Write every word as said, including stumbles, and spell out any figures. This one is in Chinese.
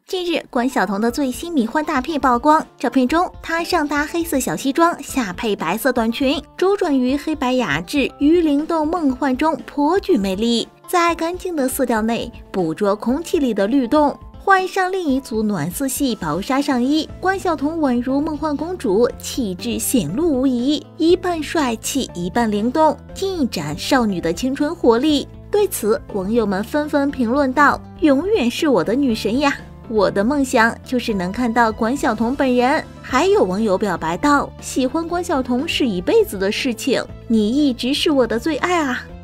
近日，关晓彤的最新迷幻大片曝光，照片中她上搭黑色小西装，下配白色短裙，周转于黑白雅致与灵动梦幻中颇具魅力。在干净的色调内捕捉空气里的律动，换上另一组暖色系薄纱上衣，关晓彤宛如梦幻公主，气质显露无遗，一半帅气，一半灵动，尽一展少女的青春活力。对此，网友们纷纷评论道：“永远是我的女神呀！我的梦想就是能看到关晓彤本人。”还有网友表白道：“喜欢关晓彤是一辈子的事情，你一直是我的最爱啊！”